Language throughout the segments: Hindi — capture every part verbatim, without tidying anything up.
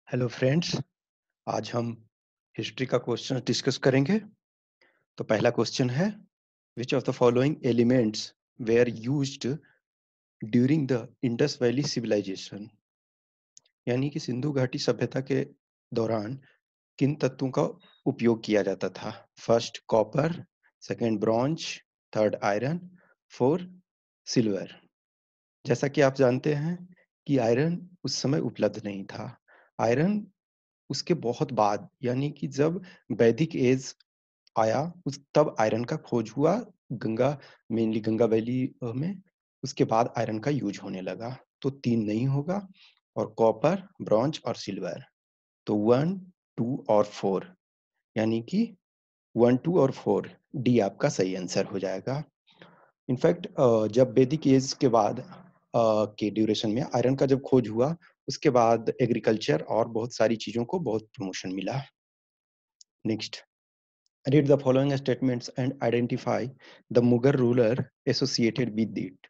हेलो फ्रेंड्स, आज हम हिस्ट्री का क्वेश्चन डिस्कस करेंगे। तो पहला क्वेश्चन है, which of the following elements were used during the Indus valley civilization. यानी कि सिंधु घाटी सभ्यता के दौरान किन तत्वों का उपयोग किया जाता था। First copper, second bronze, third iron, four silver. जैसा कि आप जानते हैं कि आयरन उस समय उपलब्ध नहीं था। आयरन उसके बहुत बाद, यानी कि जब वैदिक एज आया, उस तब आयरन का खोज हुआ। गंगा, मेनली गंगा वैली में उसके बाद आयरन का यूज होने लगा। तो तीन नहीं होगा, और कॉपर, ब्रॉन्ज और सिल्वर। तो वन, टू और फोर, यानी कि वन, टू और फोर, डी आपका सही आंसर हो जाएगा। इनफैक्ट जब वैदिक एज के बाद uh, के ड्यूरेशन में आयरन का जब खोज हुआ, उसके बाद एग्रीकल्चर और बहुत सारी चीजों को बहुत प्रमोशन मिला। Next, read the following statements and identify the Mughal ruler associated with it.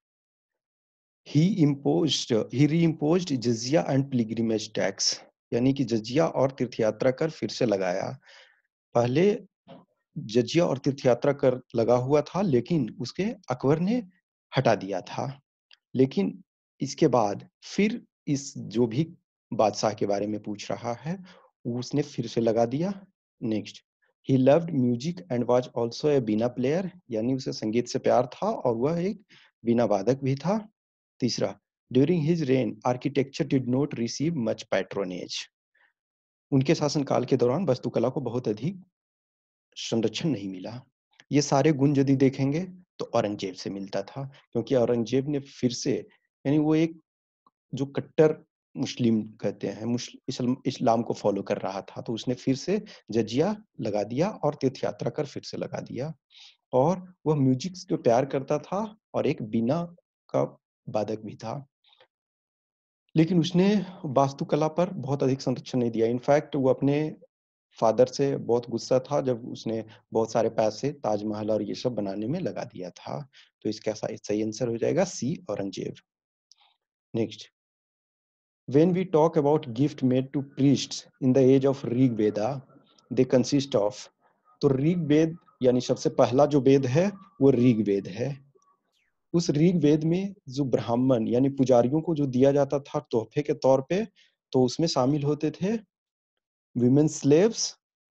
He imposed, he reimposed जजिया and pilgrimage tax, यानी कि जजिया और तीर्थयात्रा कर फिर से लगाया। पहले जजिया और तीर्थयात्रा कर लगा हुआ था, लेकिन उसके अकबर ने हटा दिया था। लेकिन इसके बाद फिर इस जो भी बादशाह के बारे में पूछ रहा है, उसने फिर से लगा दिया। Next, he loved music and was also a veena player, यानी उसे संगीत से प्यार था और वह एक बीना वादक भी था। तीसरा, during his reign architecture did not receive much patronage, उनके शासनकाल के दौरान वास्तुकला को बहुत अधिक संरक्षण नहीं मिला। ये सारे गुण यदि देखेंगे तो औरंगजेब से मिलता था, क्योंकि औरंगजेब ने फिर से, यानी वो एक जो कट्टर मुस्लिम कहते हैं, मुस्लिम इस्लाम को फॉलो कर रहा था, तो उसने फिर से जजिया लगा दिया और तीर्थ यात्रा कर फिर से लगा दिया। और वह म्यूजिक को प्यार करता था और एक बीना का वादक भी था। लेकिन उसने वास्तुकला पर बहुत अधिक संरक्षण नहीं दिया। इनफैक्ट वो अपने फादर से बहुत गुस्सा था जब उसने बहुत सारे पैसे ताजमहल और ये सब बनाने में लगा दिया था। तो इसका सही आंसर हो जाएगा C, Aurangzeb. Next, when we talk about gift made to priests in the age of Rig Veda, they consist of, तो ऋग वेद यानी सबसे पहला जो वेद है वो ऋग वेद है। उस ऋग वेद में जो ब्राह्मण यानी पुजारियों को जो दिया जाता था तोहफे के तौर पे, तो उसमें शामिल होते थे विमेन स्लेव्स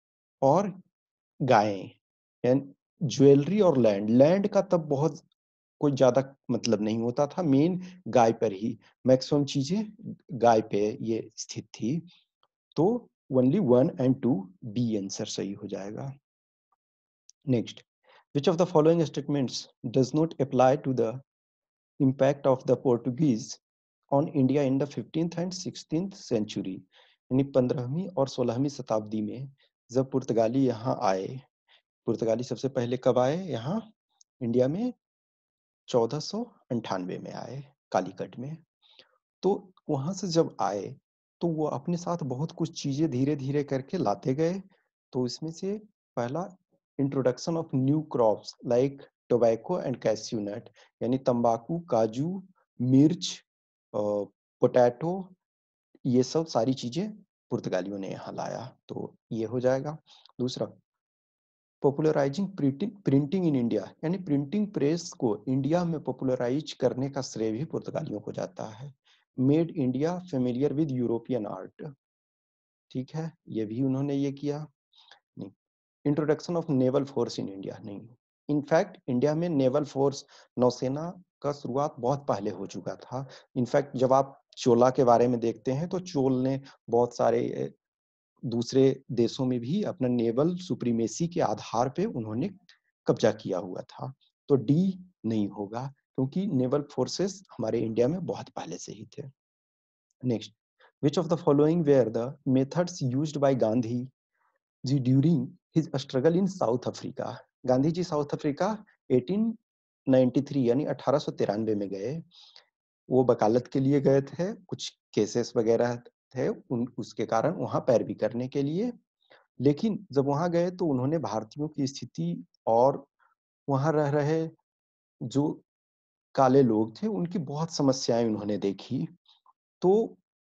और गायें, यानी ज्वेलरी और लैंड। लैंड का तब बहुत कोई ज्यादा मतलब नहीं होता था, मेन गाय पर ही मैक्सिमम चीजें गाय पे ये स्थित थी। तो only one and two, B answer सही हो जाएगा। Next, which of the following statements does not apply to the impact of the Portuguese on India in the fifteenth and sixteenth century, यानी पंद्रहवीं और सोलहवीं शताब्दी में जब पुर्तगाली यहाँ आए। पुर्तगाली सबसे पहले कब आए यहाँ इंडिया में? चौदह सौ अंठानवे में आए, कालीकट में। तो वहां से जब आए तो वो अपने साथ बहुत कुछ चीजें धीरे धीरे करके लाते गए। तो इसमें से पहला, introduction of new crops like tobacco and cashew nut, यानी तंबाकू, काजू, मिर्च, पोटैटो, ये सब सारी चीजें पुर्तगालियों ने यहाँ लाया। तो ये हो जाएगा। दूसरा, popularizing printing printing in India, यानी प्रिंटिंग प्रेस को इंडिया में पॉपुलराइज करने का श्रेय भी पुर्तगालियों को जाता है। Made India familiar with European art, ठीक है, ये भी उन्होंने ये किया। नहीं, introduction of naval force in India, नहीं। इनफैक्ट इंडिया में नेवल फोर्स, नौसेना का शुरुआत बहुत पहले हो चुका था। इनफैक्ट जब आप चोला के बारे में देखते हैं तो चोल ने बहुत सारे दूसरे देशों में भी अपना नेवल सुप्रीमेसी के आधार पे उन्होंने कब्जा किया हुआ था। तो डी नहीं होगा, क्योंकि नेवल फोर्सेस हमारे इंडिया में बहुत पहले से ही थे। Next, which of the following were the methods used by Gandhi ji during his struggle in South Africa? Gandhi ji South Africa अठारह सौ तिरानवे यानी अठारह सौ तिरानवे में गए। वो वकालत के लिए गए थे, कुछ केसेस वगैरह थे उन उसके कारण वहां पैरवी करने के लिए। लेकिन जब वहां गए तो उन्होंने भारतीयों की स्थिति और वहां रह रहे जो काले लोग थे उनकी बहुत समस्याएं उन्होंने देखी। तो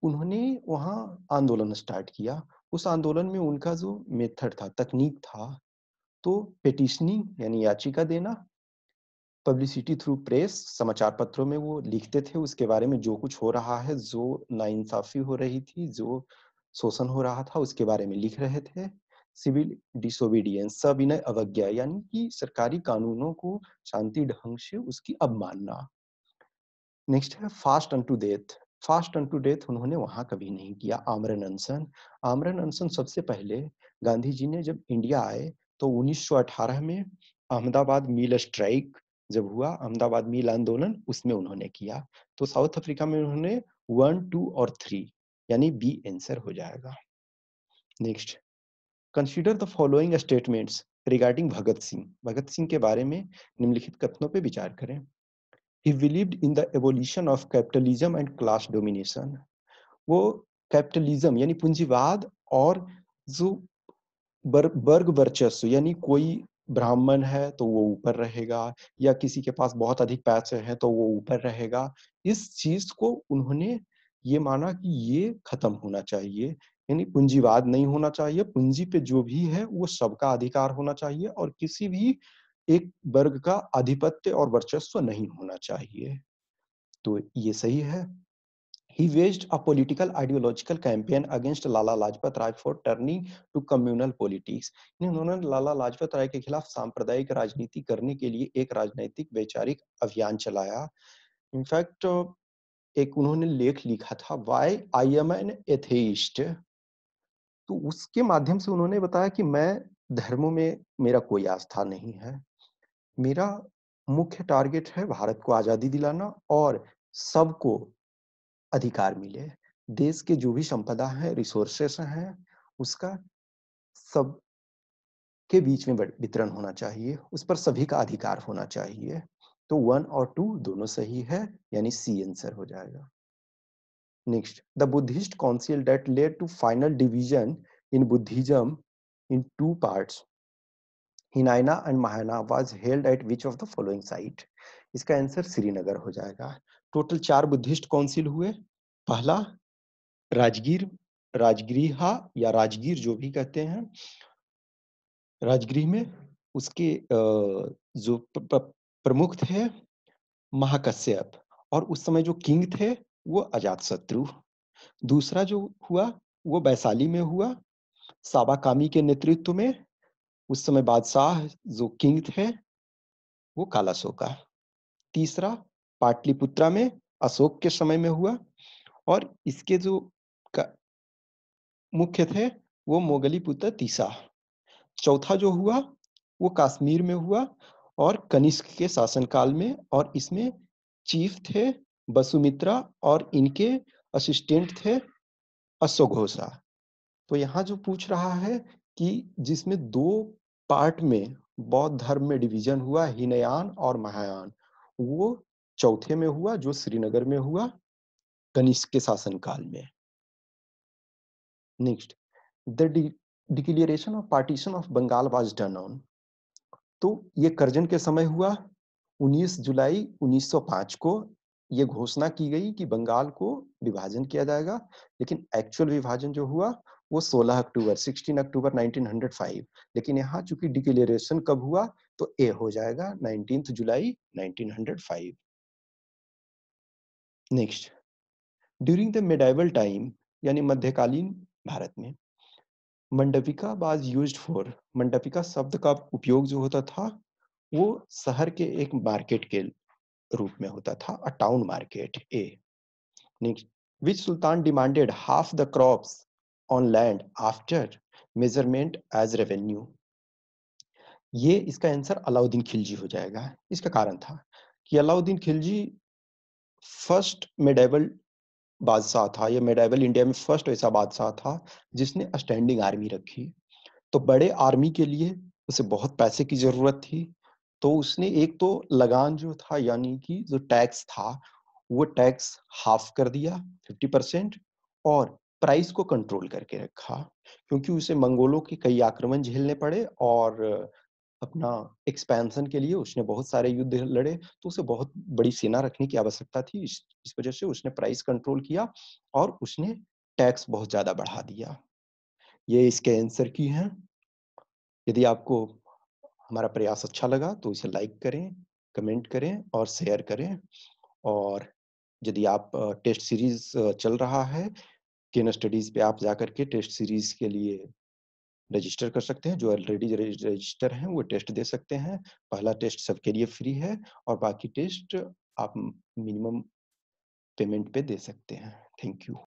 उन्होंने वहाँ आंदोलन स्टार्ट किया। उस आंदोलन में उनका जो मेथड था, तकनीक था, तो पिटीशनिंग यानी याचिका देना, पब्लिसिटी थ्रू प्रेस, समाचार पत्रों में वो लिखते थे उसके बारे में, जो कुछ हो रहा है, जो नाइंसाफ़ी हो रही थी, जो शोषण हो रहा था, उसके बारे में लिख रहे थे। सिविल डिसोबीडियंस, सविनय अवज्ञा, यानी कि सरकारी कानूनों को शांति ढंग से उसकी अवमानना। नेक्स्ट है fast unto death. Fast unto death उन्होंने वहाँ कभी नहीं किया। आमरण अनशन, आमरण अनशन सबसे पहले गांधी जी ने जब इंडिया आए तो उन्नीस सौ अठारह में अहमदाबाद मिल स्ट्राइक जब हुआ, अहमदाबाद मिल आंदोलन, उसमें उन्होंने किया। तो साउथ अफ्रीका में उन्होंने वन टू और थ्री, यानी बी आंसर हो जाएगा। Next, consider the following statements regarding Bhagat Singh. Bhagat Singh के बारे में निम्नलिखित कथनों पे विचार करें। He believed in the abolition of capitalism and class domination. वो कैपिटलिज्म यानी पूंजीवाद और जो बर, वर्ग वर्चस्व, यानी कोई ब्राह्मण है तो वो ऊपर रहेगा, या किसी के पास बहुत अधिक पैसे हैं तो वो ऊपर रहेगा, इस चीज को उन्होंने ये माना कि ये खत्म होना चाहिए। यानी पूंजीवाद नहीं होना चाहिए, पूंजी पे जो भी है वो सबका अधिकार होना चाहिए और किसी भी एक वर्ग का आधिपत्य और वर्चस्व नहीं होना चाहिए। तो ये सही है। He waged a political ideological campaign against Lala Lajpat Rai for turning to communal politics. इन्होंने लाला लाजपत राय के खिलाफ सांप्रदायिक राजनीति करने के लिए एक राजनीतिक वैचारिक अभियान चलाया। इनफैक्ट एक उन्होंने लेख लिखा था, why I am an atheist. तो उसके माध्यम से उन्होंने बताया कि मैं धर्मों में मेरा कोई आस्था नहीं है, मेरा मुख्य टारगेट है भारत को आजादी दिलाना और सबको अधिकार मिले। देश के जो भी संपदा है, रिसोर्सेस हैं, उसका सब के बीच में वितरण होना चाहिए, उस पर सभी का अधिकार होना चाहिए। तो वन और टू दोनों सही है, यानी सी आंसर हो जाएगा। Next, the Buddhist council that led to final division in Buddhism in two parts, Hinayana and Mahayana, was held at which of the following site. इसका आंसर श्रीनगर हो जाएगा। टोटल चार बुद्धिस्ट काउंसिल हुए। पहला राजगीर, राजगृहा या राजगीर जो भी कहते हैं, राजगृह में उसके जो प्रमुख थे महाकश्यप, और उस समय जो किंग थे वो अजातशत्रु। दूसरा जो हुआ वो वैशाली में हुआ, साबाकामी के नेतृत्व में। उस समय बादशाह जो किंग थे वो कालाशोका। तीसरा पाटलिपुत्रा में अशोक के समय में हुआ, और इसके जो मुख्य थे वो मोगलीपुत्र तीसा। चौथा जो हुआ वो कश्मीर में हुआ और कनिष्क के शासनकाल में, और इसमें चीफ थे वसुमित्रा और इनके असिस्टेंट थे अश्वघोषा। तो यहाँ जो पूछ रहा है कि जिसमें दो पार्ट में बौद्ध धर्म में डिवीजन हुआ, हीनयान और महायान, वो चौथे में हुआ जो श्रीनगर में हुआ कनिष्क के शासनकाल में। Next, the declaration of partition of Bengal was done on. तो ये करजन के समय हुआ, उन्नीस जुलाई उन्नीस सौ पाँच को ये घोषणा की गई कि बंगाल को विभाजन किया जाएगा, लेकिन एक्चुअल विभाजन जो हुआ वो सोलह अक्टूबर सोलह अक्टूबर उन्नीस सौ पाँच। लेकिन यहाँ चूंकि डिक्लेरेशन कब हुआ तो ए हो जाएगा, उन्नीस जुलाई उन्नीस सौ पाँच। Next, during the medieval time यानी मध्यकालीन भारत में, मंडपिका वाज यूज्ड फॉर, मंडपिका शब्द का उपयोग जो होता था वो शहर के एक मार्केट के रूप में होता था, a town market. A. Next, which sultan demanded half the crops on land after measurement as revenue. ये इसका आंसर अलाउद्दीन खिलजी हो जाएगा। इसका कारण था कि अलाउद्दीन खिलजी फर्स्ट मेडाइवल बादशाह था, या मेडाइवल इंडिया में फर्स्ट ऐसा बादशाह था जिसने स्टैंडिंग आर्मी रखी। तो बड़े आर्मी के लिए उसे बहुत पैसे की जरूरत थी, तो उसने एक तो लगान जो था यानी कि जो टैक्स था वो टैक्स हाफ कर दिया, फिफ्टी परसेंट, और प्राइस को कंट्रोल करके रखा, क्योंकि उसे मंगोलों के कई आक्रमण झेलने पड़े और अपना एक्सपेंशन के लिए उसने बहुत सारे युद्ध लड़े, तो उसे बहुत बड़ी सेना रखने की आवश्यकता थी। इस इस वजह से उसने प्राइस कंट्रोल किया और उसने टैक्स बहुत ज़्यादा बढ़ा दिया। ये इसके आंसर की हैं। यदि आपको हमारा प्रयास अच्छा लगा तो इसे लाइक करें, कमेंट करें और शेयर करें। और यदि आप टेस्ट सीरीज चल रहा है, केन स्टडीज पे आप जाकर के टेस्ट सीरीज के लिए रजिस्टर कर सकते हैं। जो ऑलरेडी रजिस्टर हैं वो टेस्ट दे सकते हैं। पहला टेस्ट सबके लिए फ्री है और बाकी टेस्ट आप मिनिमम पेमेंट पे दे सकते हैं। Thank you.